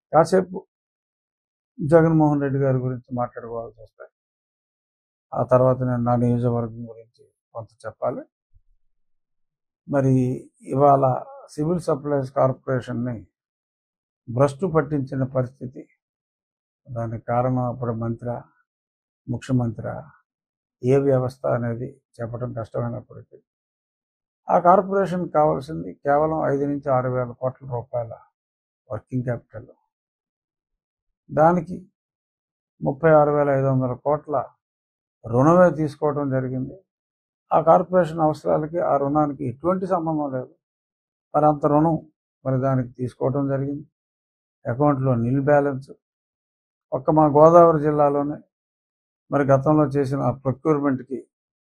కాసేపు జగన్మోహన్ రెడ్డి గారి గురించి మాట్లాడుకోవాల్సి వస్తాయి. ఆ తర్వాత నేను నా నియోజకవర్గం గురించి కొంత చెప్పాలి. మరి ఇవాళ సివిల్ సప్లైస్ కార్పొరేషన్ని భ్రష్టు పట్టించిన పరిస్థితి. దానికి కారణం అప్పుడు ముఖ్యమంత్రి ఏ వ్యవస్థ అనేది చెప్పడం కష్టమైనప్పటికీ ఆ కార్పొరేషన్ కావాల్సింది కేవలం 5 నుంచి 6 వేల కోట్ల రూపాయల వర్కింగ్ క్యాపిటల్. దానికి 36,500 కోట్ల రుణమే తీసుకోవడం జరిగింది. ఆ కార్పొరేషన్ అవసరాలకి ఆ రుణానికి ఎటువంటి సంబంధం లేదు. మరి అంత రుణం దానికి తీసుకోవడం జరిగింది. అకౌంట్లో నిల్ బ్యాలెన్స్. ఒక్క మా గోదావరి జిల్లాలోనే గతంలో చేసిన ప్రొక్యూర్మెంట్కి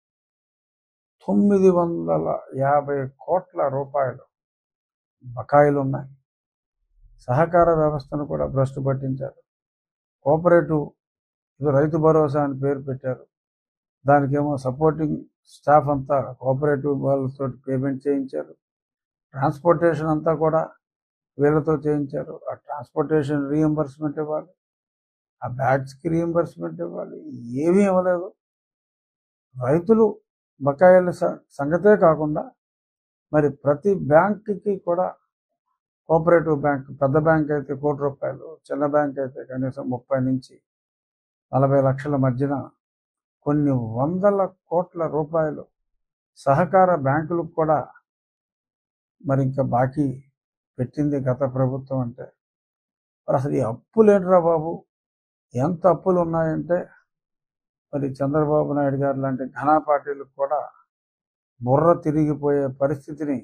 950 కోట్ల రూపాయలు బకాయిలు ఉన్నాయి. సహకార వ్యవస్థను కూడా భ్రష్టు పట్టించారు. కోఆపరేటివ్ రైతు భరోసా అని పేరు పెట్టారు. దానికేమో సపోర్టింగ్ స్టాఫ్ అంతా కోఆపరేటివ్ వాళ్ళతో పేమెంట్ చేయించారు. ట్రాన్స్పోర్టేషన్ అంతా కూడా వీళ్ళతో చేయించారు. ఆ ట్రాన్స్పోర్టేషన్ రీఎంబర్స్మెంట్ ఇవ్వాలి, ఆ బ్యాగ్స్కి రీఎంబర్స్మెంట్ ఇవ్వాలి. ఏమీ ఇవ్వలేదు. రైతులు బకాయిల సంగతే కాకుండా ప్రతి బ్యాంకుకి కూడా కోఆపరేటివ్ బ్యాంక్, పెద్ద బ్యాంక్ అయితే ₹1 కోటి, చిన్న బ్యాంక్ అయితే కనీసం 30 నుంచి 40 లక్షల మధ్యన కొన్ని వందల కోట్ల రూపాయలు సహకార బ్యాంకులకు కూడా ఇంకా బాకీ పెట్టింది గత ప్రభుత్వం. అంటే అసలు ఈ అప్పులేంట్రా బాబు, ఎంత అప్పులు ఉన్నాయంటే చంద్రబాబు నాయుడు గారు లాంటి ఘనా పార్టీలకు కూడా బుర్ర తిరిగిపోయే పరిస్థితిని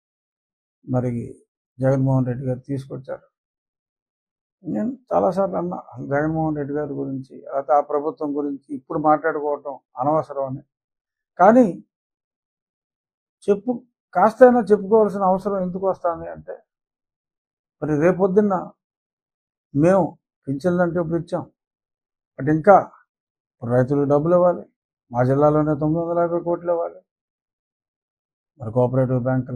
జగన్మోహన్ రెడ్డి గారు తీసుకొచ్చారు. నేను చాలాసార్లు అన్నా జగన్మోహన్ రెడ్డి గారి గురించి, ఆ ప్రభుత్వం గురించి ఇప్పుడు మాట్లాడుకోవటం అనవసరం అని. కానీ కాస్తైనా చెప్పుకోవాల్సిన అవసరం ఎందుకు వస్తుంది అంటే రేపొద్దున్న మేము పింఛన్లు అంటే ఇప్పుడు ఇచ్చాం, ఇంకా రైతులకు డబ్బులు ఇవ్వాలి. మా జిల్లాలోనే 950 కోట్లు ఇవ్వాలి. కోఆపరేటివ్ బ్యాంకుల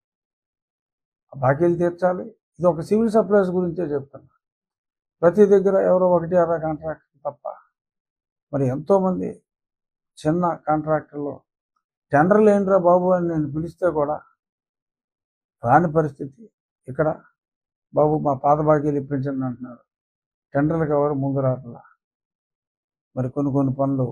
బాకీలు తీర్చాలి. ఇది ఒక సివిల్ సప్లైస్ గురించే చెప్తున్నా. ప్రతి దగ్గర ఎవరో 1-2 కాంట్రాక్టర్ తప్ప ఎంతోమంది చిన్న కాంట్రాక్టర్లు టెండర్లు ఏంట్రా బాబు అని నేను పిలిస్తే కూడా రాని పరిస్థితి. ఇక్కడ బాబు మా పాత బాకీలు ఇప్పించండి అంటున్నారు. టెండర్లకు ఎవరు ముందు రావట్లా. కొన్ని పనులు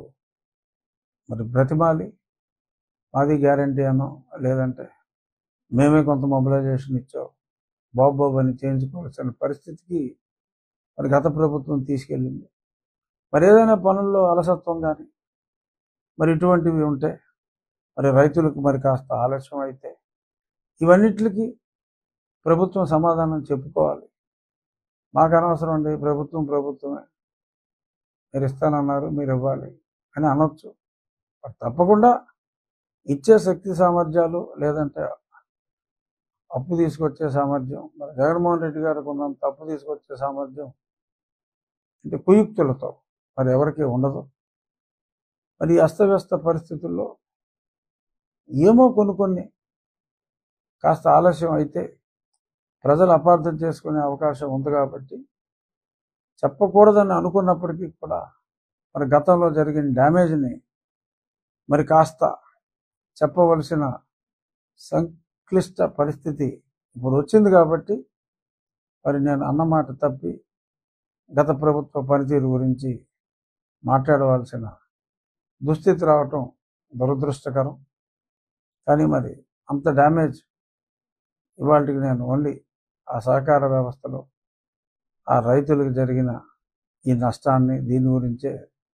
బ్రతిమాలి మాది గ్యారంటీ అనో, లేదంటే మేమే కొంత మొబిలైజేషన్ ఇచ్చాం బాబు అని చేయించుకోవాల్సిన పరిస్థితికి గత ప్రభుత్వం తీసుకెళ్ళింది. ఏదైనా పనుల్లో అలసత్వం కానీ ఇటువంటివి ఉంటే రైతులకు కాస్త ఆలస్యం అయితే ఇవన్నిటికి ప్రభుత్వం సమాధానం చెప్పుకోవాలి. మాకు అనవసరం అండి, ప్రభుత్వమే, మీరు ఇస్తానన్నారు, మీరు ఇవ్వాలి అని అనొచ్చు. తప్పకుండా ఇచ్చే శక్తి సామర్థ్యాలు, లేదంటే అప్పు తీసుకొచ్చే సామర్థ్యం, జగన్మోహన్ రెడ్డి గారికి ఉన్నంత అప్పు తీసుకొచ్చే సామర్థ్యం అంటే కుయుక్తులతో ఎవరికి ఉండదు. ఈ అస్తవ్యస్త పరిస్థితుల్లో ఏమో కొన్ని కాస్త ఆలస్యం అయితే ప్రజలు అపార్థం చేసుకునే అవకాశం ఉంది. కాబట్టి చెప్పకూడదని అనుకున్నప్పటికీ కూడా గతంలో జరిగిన డ్యామేజ్ని కాస్త చెప్పవలసిన సంక్లిష్ట పరిస్థితి ఇప్పుడు వచ్చింది. కాబట్టి నేను అన్నమాట తప్పి గత ప్రభుత్వ పనితీరు గురించి మాట్లాడవలసిన దుస్థితి రావటం దురదృష్టకరం. కానీ అంత డ్యామేజ్ ఇవాళకి నేను ఓన్లీ ఆ సహకార వ్యవస్థలో ఆ రైతులకు జరిగిన ఈ నష్టాన్ని దీని గురించే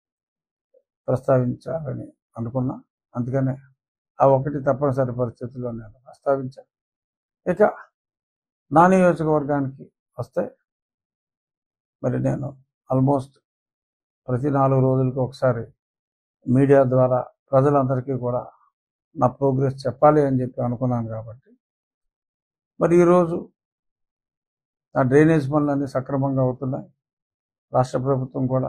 ప్రస్తావించాలని అనుకున్నా. అందుకనే ఆ ఒకటి తప్పనిసరి పరిస్థితుల్లో నేను ప్రస్తావించాను. ఇక నా నియోజకవర్గానికి వస్తే నేను ఆల్మోస్ట్ ప్రతి 4 రోజులకు ఒకసారి మీడియా ద్వారా ప్రజలందరికీ కూడా నా ప్రోగ్రెస్ చెప్పాలి అని చెప్పి అనుకున్నాను. కాబట్టి ఈరోజు నా డ్రైనేజ్ పనులన్నీ సక్రమంగా అవుతున్నాయి. రాష్ట్ర ప్రభుత్వం కూడా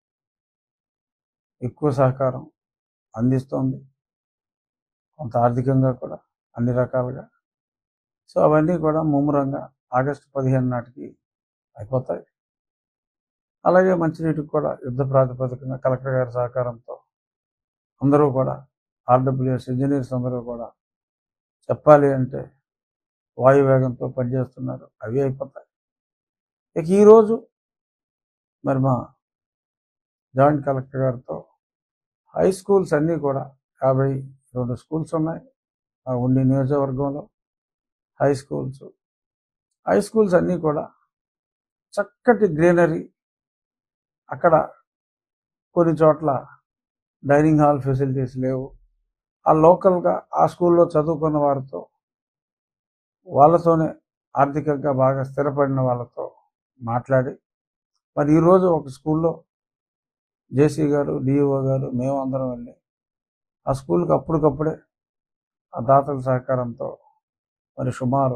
ఎక్కువ సహకారం అందిస్తోంది, కొంత ఆర్థికంగా కూడా అన్ని రకాలుగా. సో అవన్నీ కూడా ముమ్మరంగా ఆగస్టు 15 నాటికి అయిపోతాయి. అలాగే మంచినీటికి కూడా యుద్ధ ప్రాతిపదికన కలెక్టర్ గారి సహకారంతో అందరూ కూడా ఆర్డబ్ల్యూఎస్ ఇంజనీర్స్ అందరూ కూడా చెప్పాలి అంటే వాయువేగంతో పనిచేస్తున్నారు. అవి అయిపోతాయి. ఇక ఈరోజు మరి మా జాయింట్ కలెక్టర్ గారితో హై స్కూల్స్ అన్నీ కూడా 52 స్కూల్స్ ఉన్నాయి ఆ ఉండి నియోజకవర్గంలో. హై స్కూల్స్ అన్నీ కూడా చక్కటి గ్రీనరీ. అక్కడ కొన్ని చోట్ల డైనింగ్ హాల్ ఫెసిలిటీస్ లేవు. ఆ లోకల్గా ఆ స్కూల్లో చదువుకున్న వారితో, వాళ్ళతోనే ఆర్థికంగా బాగా స్థిరపడిన వాళ్ళతో మాట్లాడి మరి ఈరోజు ఒక స్కూల్లో జేసీ గారు, డిఈఓ గారు, మేము అందరం వెళ్ళి ఆ స్కూల్కి అప్పటికప్పుడే ఆ దాతల సహకారంతో మరి సుమారు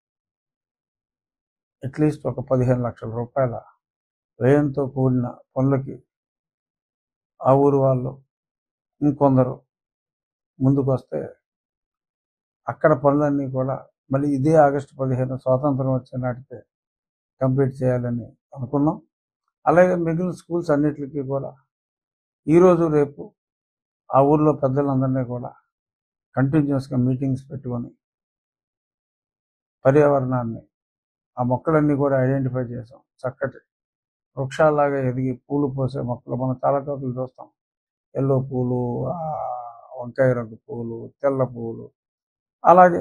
అట్లీస్ట్ ఒక 15 లక్షల రూపాయల వ్యయంతో కూడిన పనులకి ఆ ఊరు వాళ్ళు ఇంకొందరు ముందుకు వస్తే అక్కడ పనులన్నీ కూడా మళ్ళీ ఇదే ఆగస్టు 15 స్వాతంత్రం వచ్చే నాటికే కంప్లీట్ చేయాలని అనుకున్నాం. అలాగే మిగిలిన స్కూల్స్ అన్నిటికీ కూడా ఈరోజు రేపు ఆ ఊర్లో పెద్దలందరినీ కూడా కంటిన్యూస్గా మీటింగ్స్ పెట్టుకొని పర్యావరణాన్ని, ఆ మొక్కలన్నీ కూడా ఐడెంటిఫై చేసాం. చక్కటి వృక్షాల్లాగా ఎదిగి పూలు పోసే మొక్కలు మనం చాలా చోట్ల చూస్తాం. ఎల్లో పూలు, వంకాయ రంగు పూలు, తెల్ల పూలు, అలాగే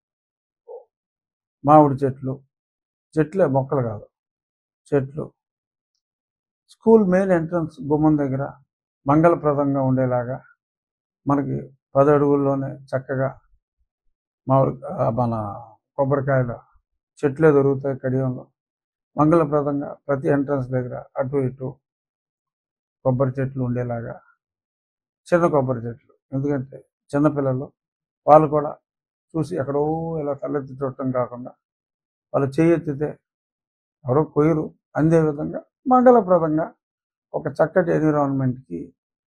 మామిడి చెట్లే మొక్కలు కాదు చెట్లు స్కూల్ మెయిన్ ఎంట్రన్స్ గుమ్మం దగ్గర మంగళప్రదంగా ఉండేలాగా మనకి 10 అడుగుల్లోనే చక్కగా మన కొబ్బరికాయల చెట్లే దొరుకుతాయి. కడియంలో మంగళప్రదంగా ప్రతి ఎంట్రన్స్ దగ్గర అటు ఇటు కొబ్బరి చెట్లు ఉండేలాగా, చిన్న కొబ్బరి చెట్లు. ఎందుకంటే చిన్నపిల్లలు వాళ్ళు కూడా చూసి ఎక్కడో ఇలా తలెత్తి చూడటం కాకుండా వాళ్ళు చేయెత్తితే ఎవరో కొయ్యరు. అందే విధంగా మంగళప్రదంగా ఒక చక్కటి ఎన్విరాన్మెంట్కి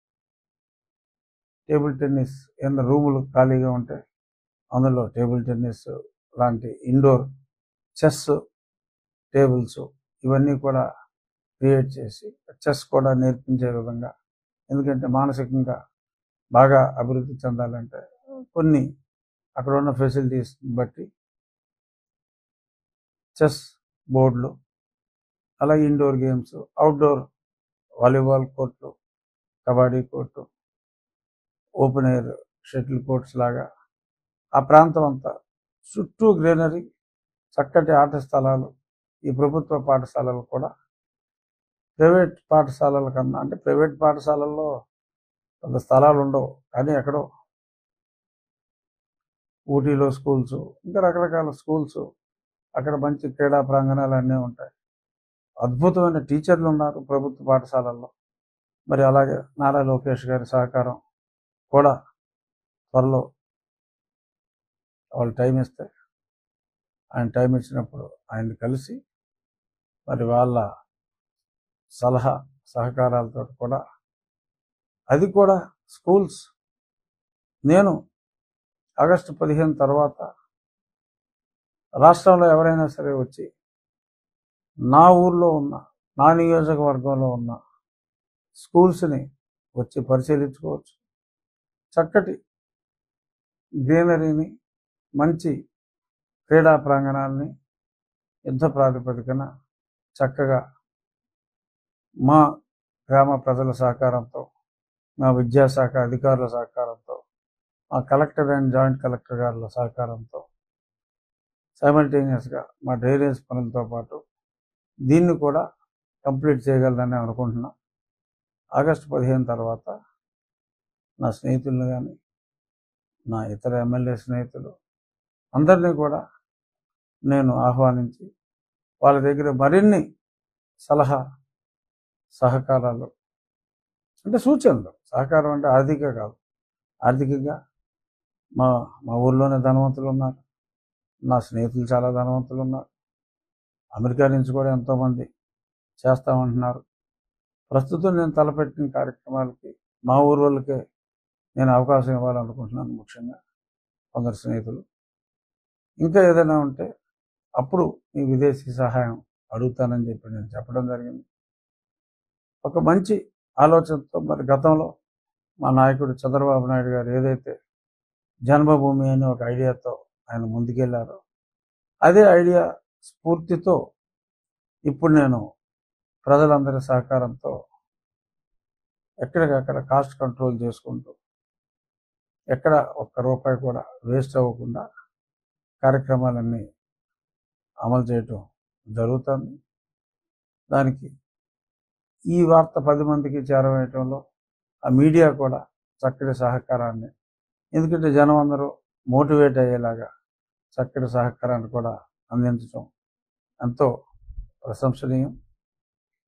టేబుల్ టెన్నిస్ ఏమైనా రూములు ఖాళీగా ఉంటే అందులో టేబుల్ టెన్నిస్ లాంటి ఇండోర్ చెస్ టేబుల్స్ ఇవన్నీ కూడా క్రియేట్ చేసి చెస్ కూడా నేర్పించే విధంగా, ఎందుకంటే మానసికంగా బాగా అభివృద్ధి చెందాలంటే కొన్ని అక్కడ ఉన్న ఫెసిలిటీస్ బట్టి చెస్ బోర్డులు, అలాగే indoor games, outdoor volleyball court, kabaddi court, open air shuttle courts లాగా ఆ ప్రాంతం అంతా చుట్టూ గ్రీనరీ, చక్కటి ఆట స్థలాలు. ఈ ప్రభుత్వ పాఠశాలలు కూడా ప్రైవేట్ పాఠశాలల కన్నా, అంటే ప్రైవేట్ పాఠశాలల్లో పెద్ద స్థలాలు ఉండవు, కానీ ఎక్కడో ఊటీలో స్కూల్స్, ఇంకా రకరకాల స్కూల్స్, అక్కడ మంచి క్రీడా ప్రాంగణాలు అన్నీ ఉంటాయి. అద్భుతమైన టీచర్లు ఉన్నారు ప్రభుత్వ పాఠశాలల్లో. మరి అలాగే నారా లోకేష్ గారి సహకారం కూడా త్వరలో వాళ్ళు టైం ఇస్తే, ఆయన టైం ఇచ్చినప్పుడు ఆయన్ని కలిసి మరి వాళ్ళ సలహా సహకారాలతో కూడా అది కూడా స్కూల్స్ నేను ఆగస్టు 15 తర్వాత రాష్ట్రంలో ఎవరైనా సరే వచ్చి నా ఊర్లో ఉన్న, నా నియోజకవర్గంలో ఉన్న స్కూల్స్ని వచ్చి పరిశీలించుకోవచ్చు. చక్కటి గ్రీనరీని, మంచి క్రీడా ప్రాంగణాలని యుద్ధ ప్రాతిపదికన చక్కగా మా గ్రామ ప్రజల సహకారంతో, మా విద్యాశాఖ అధికారుల సహకారంతో, మా కలెక్టర్ అండ్ జాయింట్ కలెక్టర్ గారుల సహకారంతో సైమల్టేనియస్గా మా డ్రైనేజ్ పనులతో పాటు దీన్ని కూడా కంప్లీట్ చేయగలదని అనుకుంటున్నాం. ఆగస్టు 15 తర్వాత నా స్నేహితులను కానీ, నా ఇతర ఎమ్మెల్యే స్నేహితులు అందరినీ కూడా నేను ఆహ్వానించి వాళ్ళ దగ్గర మరిన్ని సలహా సహకారాలు, అంటే సూచనలు, సహకారం అంటే ఆర్థిక కాదు, ఆర్థికంగా మా ఊర్లోనే ధనవంతులు ఉన్నారు, నా స్నేహితులు చాలా ధనవంతులు ఉన్నారు, అమెరికా నుంచి కూడా ఎంతోమంది చేస్తామంటున్నారు. ప్రస్తుతం నేను తలపెట్టిన కార్యక్రమాలకి మా ఊరు వాళ్ళకే నేను అవకాశం ఇవ్వాలనుకుంటున్నాను. ముఖ్యంగా కొందరు స్నేహితులు ఇంకా ఏదైనా ఉంటే అప్పుడు ఈ విదేశీ సహాయం అడుగుతానని చెప్పి నేను చెప్పడం జరిగింది. ఒక మంచి ఆలోచనతో మరి గతంలో మా నాయకుడు చంద్రబాబు నాయుడు గారు ఏదైతే జన్మభూమి అనే ఒక ఐడియాతో ఆయన ముందుకెళ్లారో అదే ఐడియా స్ఫూర్తితో ఇప్పుడు నేను ప్రజలందరి సహకారంతో ఎక్కడికక్కడ కాస్ట్ కంట్రోల్ చేసుకుంటూ ఎక్కడ ఒక్క రూపాయి కూడా వేస్ట్ అవ్వకుండా కార్యక్రమాలన్నీ అమలు చేయటం జరుగుతుంది. దానికి ఈ వార్త 10 మందికి చేరవేయటంలో ఆ మీడియా కూడా చక్కటి సహకారాన్ని, ఎందుకంటే జనం అందరూ మోటివేట్ అయ్యేలాగా చక్కటి సహకారాన్ని కూడా అందించడం ఎంతో ప్రశంసనీయం.